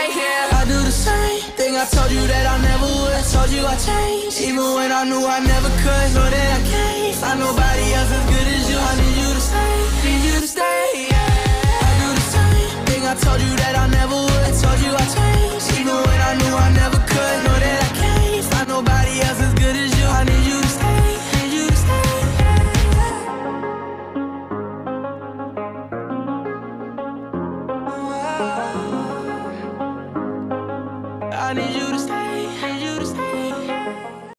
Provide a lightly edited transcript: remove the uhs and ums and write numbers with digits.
right here. I do the same thing I told you that I never would. I told you I changed, even when I knew I never could. Know that I can't find nobody else as good as you. I need you to stay, need you to stay.